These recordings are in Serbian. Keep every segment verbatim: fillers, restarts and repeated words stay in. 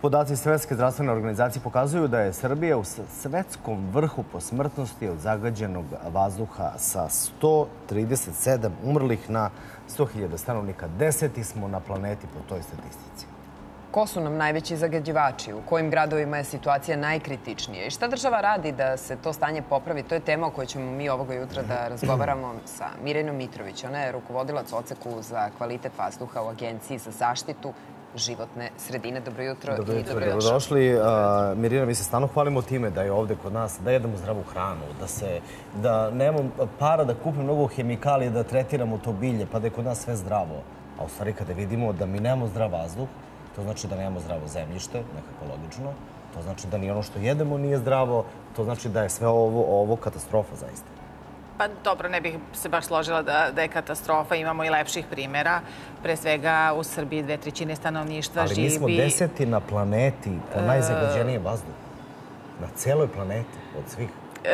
Podaci Svetske zdravstvene organizacije pokazuju da je Srbija u svetskom vrhu po smrtnosti od zagađenog vazduha sa sto trideset sedam umrlih na sto hiljada stanovnika. Deseti smo na planeti po toj statistici. Ko su nam najveći zagađivači? U kojim gradovima je situacija najkritičnija? I šta država radi da se to stanje popravi? To je tema o kojoj ćemo mi ovoga jutra da razgovaramo sa Mirjanom Mitrović. Ona je rukovodilac odseku za kvalitet vazduha u Agenciji za zaštitu životne sredine. Dobro jutro. Dobro jutro, dobrodošli. Mirjana, mi se stvarno hvalimo time da je ovde kod nas, da jedemo zdravu hranu, da se, da nemamo para da kupimo mnogo hemikalije, da tretiramo to bilje, pa da je kod nas sve zdravo. A u stvari kada vidimo da mi nemamo zdrav vazduh, to znači da nemamo zdravo zemljište, nekako logično. To znači da ni ono što jedemo nije zdravo. To znači da je sve ovo, ovo katastrofa zaista. Pa dobro, ne bih se baš složila da, da je katastrofa. Imamo i lepših primjera. Pre svega u Srbiji dve trećine stanovništva živi... Ali mi smo deseti na planeti po najzagađenijem vazduhu. Na celoj planeti, od svih.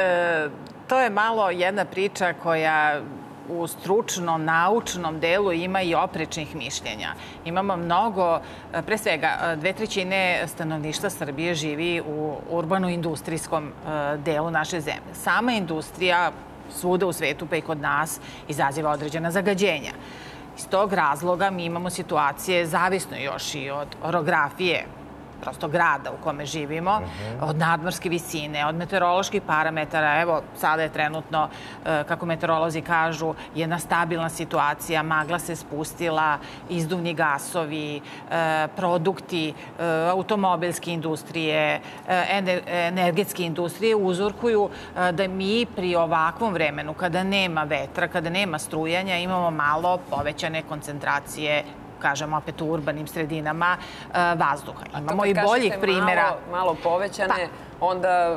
E, to je malo jedna priča koja u stručnom, naučnom delu ima i oprečnih mišljenja. Imamo mnogo, pre svega, dve trećine stanovništva Srbije živi u urbano-industrijskom delu naše zemlje. Sama industrija svuda u svetu, pa i kod nas, izaziva određena zagađenja. Iz tog razloga mi imamo situacije, zavisno još i od orografije, prosto grada u kome živimo, od nadmorske visine, od meteoroloških parametara. Evo, sada je trenutno, kako meteorolozi kažu, jedna stabilna situacija, magla se spustila, izduvni gasovi, produkti automobilske industrije, energetske industrije uzorkuju da mi pri ovakvom vremenu, kada nema vetra, kada nema strujanja, imamo malo povećane koncentracije, kažemo opet u urbanim sredinama, vazduha. Imamo i boljih primjera. Malo povećane, onda,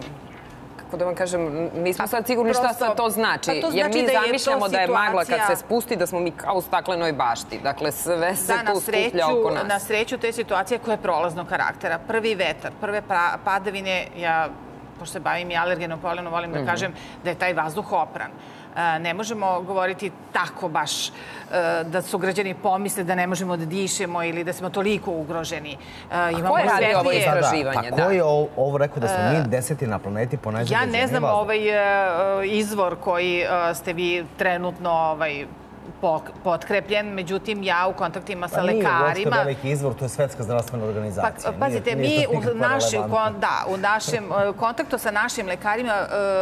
kako da vam kažem, nismo sad sigurni šta sad to znači. Jer mi zamišljamo da je magla kad se spusti, da smo mi kao u staklenoj bašti. Dakle, sve se tu skuplja oko nas. Na sreću, to je situacija koja je prolaznog karaktera. Prvi vetar, prve padavine, ja, pošto se bavim i alergenom polenom, volim da kažem da je taj vazduh opran. Ne možemo govoriti tako baš da su građani pomisle da ne možemo da dišemo ili da smo toliko ugroženi. A ko je radi ovo istraživanje? A ko je ovo rekao da smo mi deseti na planeti po najzagađenijem vazduhu? Ja ne znam ovaj izvor koji ste vi trenutno potkrepljen, međutim, ja u kontaktima sa lekarima... Pa nije uopšte veliki izvor, to je Svetska zdravstvena organizacija. Pazite, mi u našem kontaktu sa našim lekarima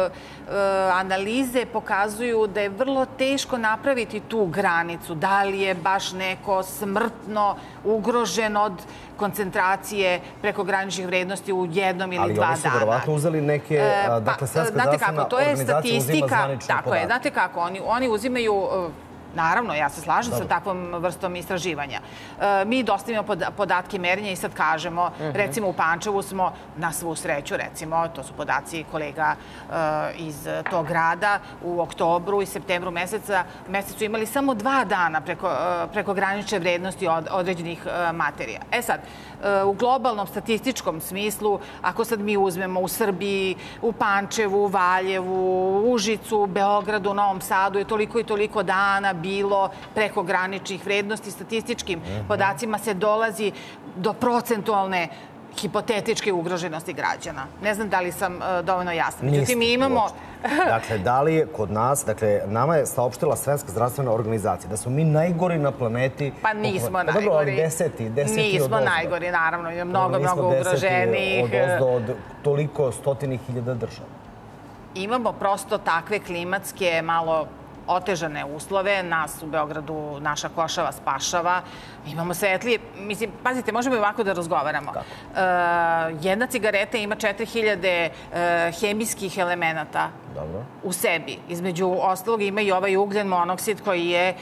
analize pokazuju da je vrlo teško napraviti tu granicu. Da li je baš neko smrtno ugrožen od koncentracije prekograničnih vrednosti u jednom ili dva dana. Ali oni su verovatno uzeli neke... Dakle, Svetska zdravstvena organizacija uzima zvanične podatke. Znate kako, oni uzimaju... Naravno, ja se slažem sa takvom vrstom istraživanja. Mi dostavimo podatke merenja i sad kažemo, recimo u Pančevu smo, na svu sreću, recimo, to su podaci kolega iz tog grada, u oktobru i septembru mesecu imali samo dva dana preko granične vrednosti određenih materija. E sad, u globalnom statističkom smislu, ako sad mi uzmemo u Srbiji, u Pančevu, u Valjevu, u Užicu, u Beogradu, u Novom Sadu je toliko i toliko dana bilo preko graničnih vrednosti. Statističkim podacima se dolazi do procentualne hipotetičke ugroženosti građana. Ne znam da li sam dovoljno jasna. Međutim, mi imamo... Dakle, da li je kod nas, dakle, nama je saopštila Svetska zdravstvena organizacija da smo mi najgori na planeti... Pa nismo najgori. Dobro, ali deseti, deseti od ozdo. Nismo najgori, naravno. Ima mnogo, mnogo ugroženih. Nismo deseti od ozdo od toliko stotinih hiljada država. Imamo prosto takve klimatske, malo otežane uslove. Nas u Beogradu naša košava spašava. Imamo svetlije. Mislim, pazite, možemo i ovako da razgovaramo. Jedna cigareta ima četiri hiljade hemijskih elemenata u sebi. Između ostalog ima i ovaj ugljen monoksid koji je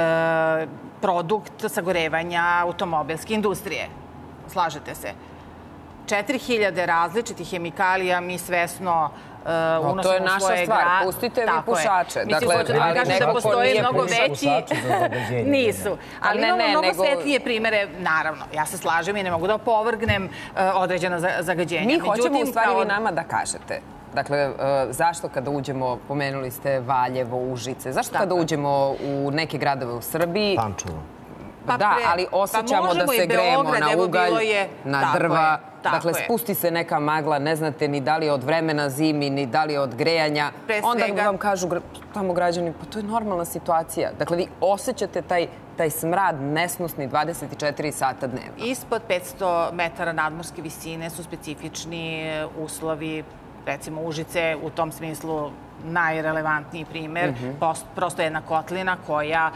produkt sagorevanja automobilske industrije. Slažete se? četiri hiljade različitih hemikalija mi svesno unosimo u svoje grad. To je naša stvar. Pustite vi pušače. Mislim, hoću da kažem da postoje mnogo veći... Nisu. Ali imamo mnogo svetlije primere. Naravno, ja se slažem i ne mogu da opovrgnem određena zagađenja. Mi hoćemo u stvari vi nama da kažete. Dakle, zašto kada uđemo, pomenuli ste Valjevo, Užice, zašto kada uđemo u neke gradove u Srbiji... Pančevo. Da, ali osjećamo da se grejemo na ugalj, na drva. Dakle, spusti se neka magla, ne znate ni da li je od vremena zimi, ni da li je od grejanja. Onda vam kažu tamo građani, pa to je normalna situacija. Dakle, vi osjećate taj taj smrad nesnosni dvadeset četiri sata dnevno. Ispod petsto metara nadmorske visine su specifični uslovi, recimo Užice u tom smislu najrelevantniji primer, prosto jedna kotlina koja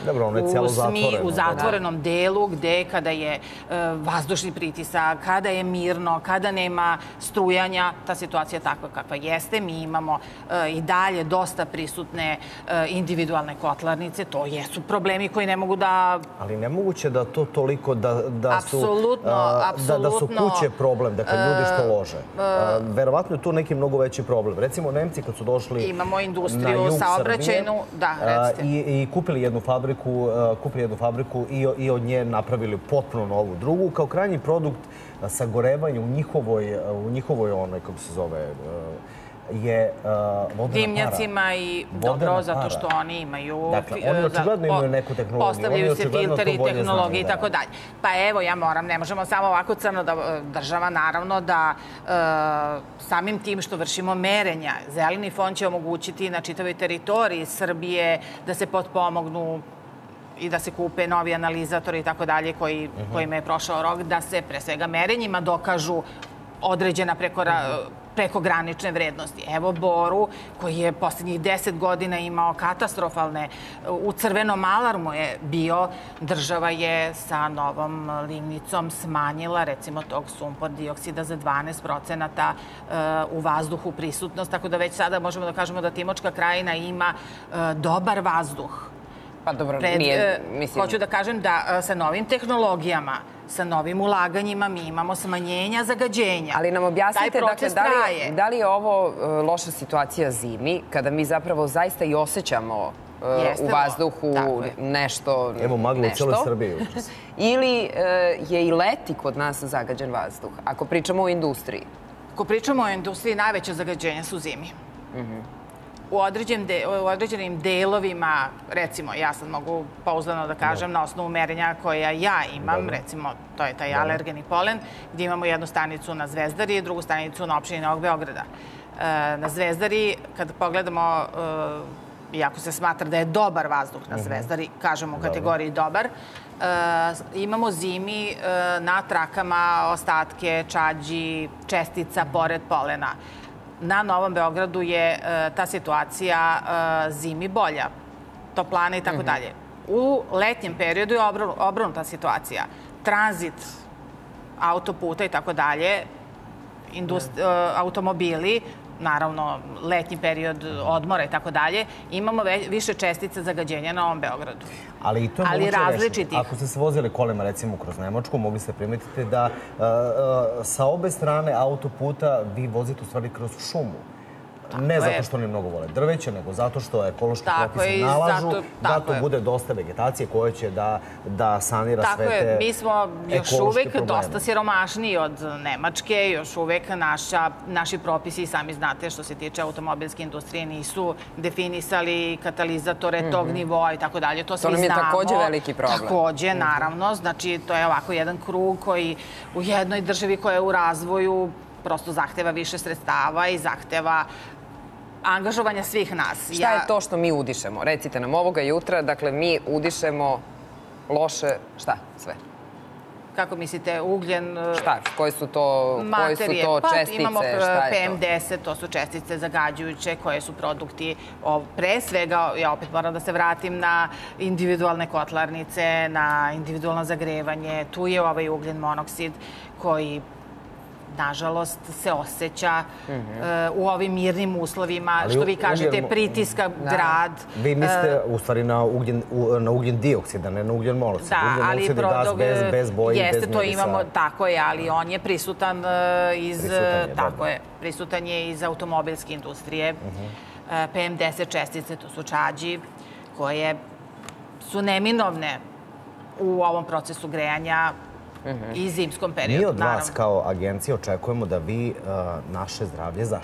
u zatvorenom delu gde kada je vazdušni pritisak, kada je mirno, kada nema strujanja, ta situacija je takva kakva jeste. Mi imamo i dalje dosta prisutne individualne kotlarnice. To jesu problemi koji ne mogu da... Ali nemoguće da to toliko da su kuće problem, dakle ljudi što lože. Verovatno je tu neki mnogo veći problem. Recimo, Nemci kad su došli industriju, saobraćajnu, da, recite. I kupili jednu fabriku, kupili jednu fabriku i od nje napravili potpuno novu drugu, kao krajnji produkt sagorevanja u njihovoj, u njihovoj onoj, kako se zove, je vodena para. Dimnjacima i dobro, zato što oni imaju... Dakle, oni očigledno imaju neku tehnologiju. Postavljaju se filteri, tehnologije i tako dalje. Pa evo, ja moram, ne možemo samo ovako crno da država, naravno da samim tim što vršimo merenja, Zeleni fond će omogućiti na čitavoj teritoriji Srbije da se potpomognu i da se kupe novi analizatori i tako dalje kojima je prošao rok, da se pre svega merenjima dokažu određena prekogranične vrednosti. Evo Boru, koji je poslednjih deset godina imao katastrofalne, u crvenom alarmu je bio, država je sa novom limnicom smanjila, recimo, tog sumpor dioksida za dvanaest procenata u vazduhu prisutnost, tako da već sada možemo da kažemo da Timočka krajina ima dobar vazduh. Pa dobro, nije, mislim... Hoću da kažem da sa novim tehnologijama, sa novim ulaganjima mi imamo smanjenja zagađenja. Ali nam objasnite, dakle, da li je ovo loša situacija zimi, kada mi zapravo zaista i osjećamo u vazduhu nešto... Evo magla u cijeloj Srbiji. Ili je i leti kod nas zagađen vazduh, ako pričamo o industriji? Ako pričamo o industriji, najveće zagađenja su zimi. U određenim delovima, recimo, ja sad mogu pouzdano da kažem, na osnovu merenja koja ja imam, recimo, to je taj alergeni polen, gdje imamo jednu stanicu na Zvezdari i drugu stanicu na opštini Novog Beograda. Na Zvezdari, kad pogledamo, iako se smatra da je dobar vazduh na Zvezdari, kažemo u kategoriji dobar, imamo zimi na trakama ostatke, čađi, čestica pored polena. Na Novom Beogradu je ta situacija zimi bolja, toplana i tako dalje. U letnjem periodu je obrnuta situacija. Tranzit autoputa i tako dalje, automobili, naravno letnji period odmora i tako dalje, imamo više čestica zagađenja na ovom Beogradu. Ali i to je moguće rešiti. Ako ste se vozili kolima, recimo, kroz Nemačku, mogli ste primetiti da sa obe strane autoputa vi vozite u stvari kroz šumu. Ne zato što oni mnogo vole drveće, nego zato što ekološki propisi nalažu da to bude dosta vegetacije koja će da sanira sve te ekološke probleme. Mi smo još uvek dosta siromašniji od Nemačke, još uvek naši propisi, sami znate što se tiče automobilske industrije, nisu definisali katalizatore tog nivoa i tako dalje. To svi znamo. To nam je takođe veliki problem. Takođe, naravno. Znači, to je ovako jedan krug koji u jednoj državi koja je u razvoju prosto zahteva više sredstava i zahteva angažovanja svih nas. Šta je to što mi udišemo? Recite nam, ovoga jutra, dakle, mi udišemo loše, šta sve? Kako mislite, ugljen... Šta? Koje su to čestice? Imamo P M deset, to su čestice zagađujuće, koje su produkti, pre svega, ja opet moram da se vratim na individualne kotlarnice, na individualno zagrevanje. Tu je ovaj ugljen monoksid koji nažalost se osjeća u ovim mirnim uslovima, što vi kažete, pritiska grad. Vi mislite u stvari na ugljen dioksid, a ne na ugljen monoksid. Da, ali produkt jeste, to imamo, tako je, ali on je prisutan iz, tako je, prisutan je iz automobilske industrije. P M deset čestice, to su čađi, koje su neminovne u ovom procesu grejanja i zimskom periodu. Mi od vas kao agencije očekujemo da vi naše zdravlje zaštitite.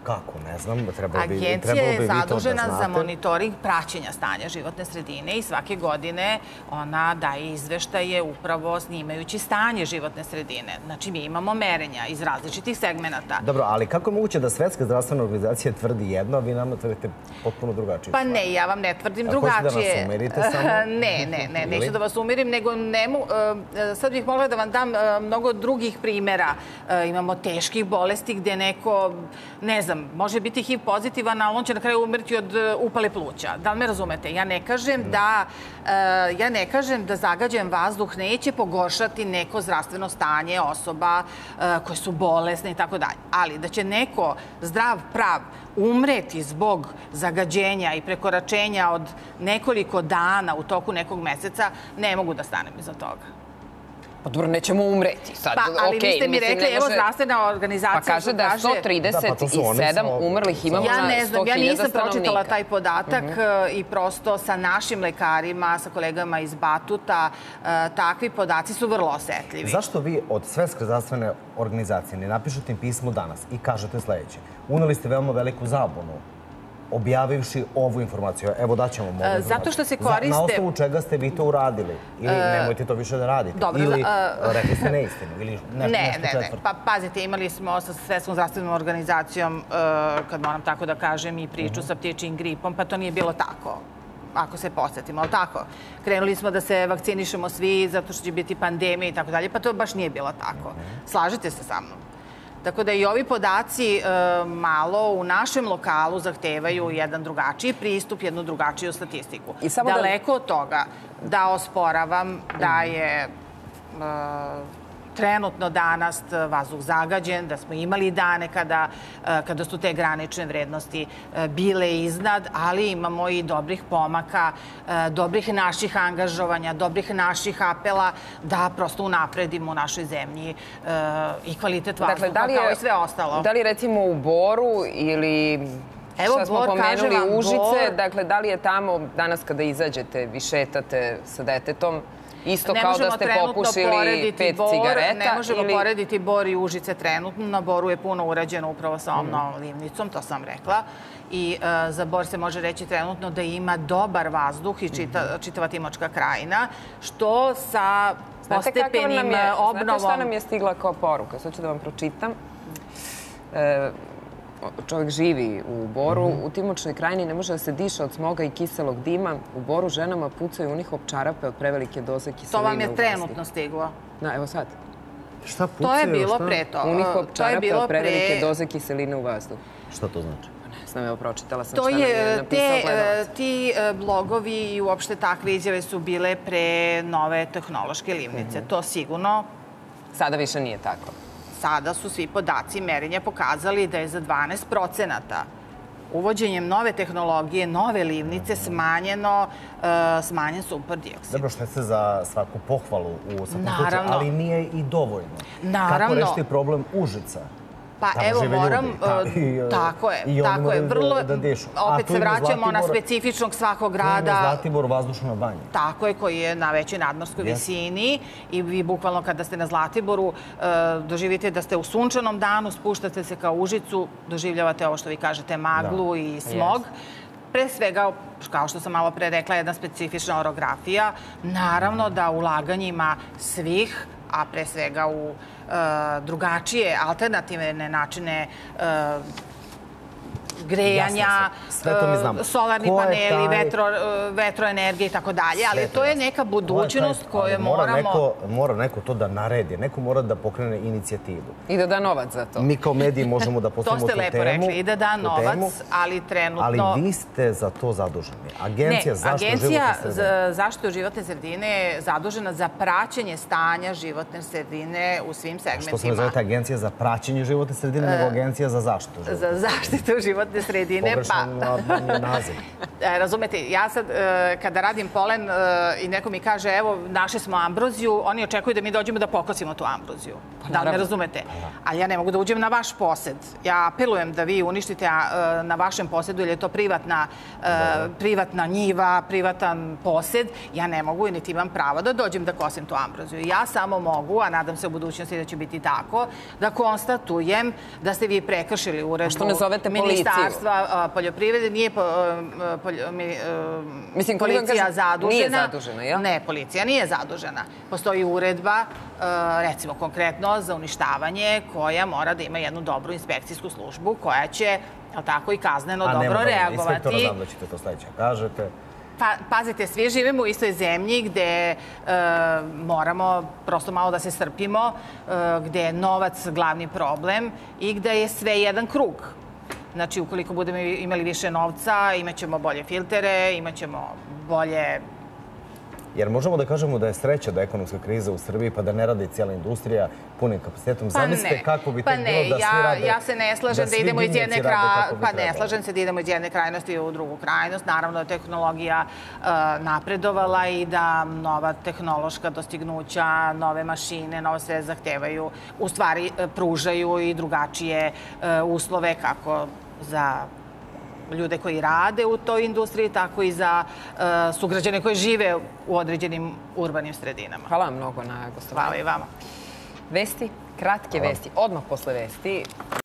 kako, ne znam, trebalo bi, Agencija trebalo bi je vi to da zadužena znate. za monitoring praćenja stanja životne sredine i svake godine ona daje izveštaje upravo snimajući stanje životne sredine. Znači, mi imamo merenja iz različitih segmenata. Dobro, ali kako je moguće da Svetska zdravstvena organizacija tvrdi jedno, a vi nama tvrdite potpuno drugačije? Pa ne, ja vam ne tvrdim A drugačije. hoćete da nas umirite samo? Ne, ne, ne, neću da vas umirim, nego nemu, sad bih mogla da vam dam mnogo drugih primjera. Imamo teških bolesti gde neko, ne znam, može biti H I V pozitivan, ali on će na kraju umrti od upale pluća. Da li me razumete? Ja ne kažem da, ja ne kažem da zagađen vazduh neće pogoršati neko zdravstveno stanje osoba koje su bolesne i tako dalje. Ali da će neko zdrav, prav, umreti zbog zagađenja i prekoračenja od nekoliko dana u toku nekog meseca, ne mogu da stanem iza toga. Pa dobro, nećemo umreti sad. Pa, ali vi ste mi rekli, evo, zdravstvena organizacija... Pa kaže da sto trideset sedam umrlih imamo na sto hiljada stanovnika. Ja ne znam, ja nisam pročitala taj podatak i prosto sa našim lekarima, sa kolegama iz Batuta, takvi podaci su vrlo osetljivi. Zašto vi od Svetske zdravstvene organizacije ne napišete im pismo danas i kažete sledeće? Uneli ste veoma veliku zabunu objavivši ovu informaciju. Evo daćemo ovu informaciju. Zato što se koriste... Na osnovu čega ste vi to uradili? Ili nemojte to više da radite? Dobro. Ili rekli ste neistinu? Ili nešto četvrto? Pa pazite, imali smo sa Svetskom zdravstvenom organizacijom, kad moram tako da kažem, i priču sa ptičjim gripom, pa to nije bilo tako. Ako se podsjetimo, ali tako. Krenuli smo da se vakcinišemo svi zato što će biti pandemija i tako dalje, pa to baš nije bilo tako. Slažete se sa mnom? Tako da i ovi podaci malo u našem lokalu zahtevaju jedan drugačiji pristup, jednu drugačiju statistiku. Daleko od toga da osporavam da je trenutno danas vazduh zagađen, da smo imali dane kada su te granične vrednosti bile iznad, ali imamo i dobrih pomaka, dobrih naših angažovanja, dobrih naših apela da prosto unapredimo u našoj zemlji i kvalitet vazduha kao i sve ostalo. Da li recimo u Boru ili... Šta smo pomenuli Užice, dakle, da li je tamo danas kada izađete, vi šetate sa detetom, isto kao da ste popušili pet cigareta? Ne možemo porediti Bor i Užice trenutno. Na Boru je puno urađeno upravo sa ovom novom livnicom, to sam rekla. I za Bor se može reći trenutno da ima dobar vazduh i čitava Timočka krajina, što sa postepenim obnovom... Znate šta nam je stigla kao poruka? Sad ću da vam pročitam. Čovjek živi u Boru. U Timočnoj krajini ne može da se diše od smoga i kiselog dima. U Boru ženama pucaju unihlop čarape od prevelike doze kiseline u vazduhu. To vam je trenutno stiglo. Da, evo sad. Šta pucaju? To je bilo pre to. Unihlop čarape od prevelike doze kiseline u vazduhu. Šta to znači? Ne znam, evo pročitala sam šta nam je napisao gledalac. Ti blogovi i uopšte takve izjave su bile pre nove tehnološke livnice. To sigurno. Sada više nije tako. Sada su svi podaci merenja pokazali da je za dvanaest procenata uvođenjem nove tehnologije, nove livnice, smanjeno, smanjen sumpor dioksid. Dobro, što je se za svaku pohvalu u svakom slučaju, ali nije i dovoljno. Naravno. Kako rešiti problem Užica? Pa evo, moram, tako je, tako je, vrlo, opet se vraćamo na specifičnog svakog grada. Tu ima Zlatibor, vazdušna banja. Tako je, koji je na većoj nadmorskoj visini i vi bukvalno kada ste na Zlatiboru doživite da ste u sunčanom danu, spuštate se ka Užicu, doživljavate ovo što vi kažete, maglu i smog. Pre svega, kao što sam malo pre rekla, jedna specifična orografija. Naravno da ulaganjima svih, a pre svega u drugačije, alternativne načine grejanja, solarni paneli, vetroenergije i tako dalje, ali to je neka budućnost koju moramo... Mora neko to da naredi, neko mora da pokrene inicijativu. I da da novac za to. Mi kao mediji možemo da postavimo tu temu. To ste lepo rekli, i da da novac, ali trenutno... Ali vi ste za to zaduženi. Agencija za zaštitu životne sredine je zadužena za praćenje stanja životne sredine u svim segmentima. Što se ne zovete Agencija za praćenje životne sredine, nego Agencija za zaštitu životne sredine? Za zaštitu životne privatne sredine. Pogrešan naziv. Razumete, ja sad kada radim polen i neko mi kaže evo našli smo ambroziju, oni očekuju da mi dođemo da pokosimo tu ambroziju. Da li me razumete? Ali ja ne mogu da uđem na vaš posed. Ja apelujem da vi uništite na vašem posedu jer je to privatna, privatna njiva, privatan posed. Ja ne mogu i niti imam pravo da dođem da kosim tu ambroziju. Ja samo mogu, a nadam se u budućnosti da će biti tako, da konstatujem da ste vi prekršili uredbu Ministarstva poljoprivrede. Nije policija zadužena. Nije zadužena, jel? Ne, policija nije zadužena. Postoji uredba, recimo konkretno, za uništavanje koja mora da ima jednu dobru inspekcijsku službu koja će, tako i kazneno, dobro reagovati. A nema da ćete to sledeće kažete? Pazite, svi živimo u istoj zemlji gde moramo prosto malo da se strpimo, gde je novac glavni problem i gde je sve jedan krug. Znači, ukoliko budemo imali više novca, imaćemo bolje filtere, imaćemo bolje... Jer možemo da kažemo da je sreća da je ekonomska kriza u Srbiji pa da ne radi cijela industrija punim kapacitetom. Zamislite kako bi to bilo da svi rade... Ja se ne slažem da idemo iz jedne krajnosti... Pa ne slažem se da idemo iz jedne krajnosti u drugu krajnost. Naravno da je tehnologija napredovala i da nova tehnološka dostignuća, nove mašine, nove sve zahtevaju, u stvari pružaju i drugačije uslove kako za ljude koji rade u toj industriji, tako i za sugrađane koji žive u određenim urbanim sredinama. Hvala vam mnogo na gostovanju. Hvala i vama. Vesti, kratke vesti, odmah posle vesti.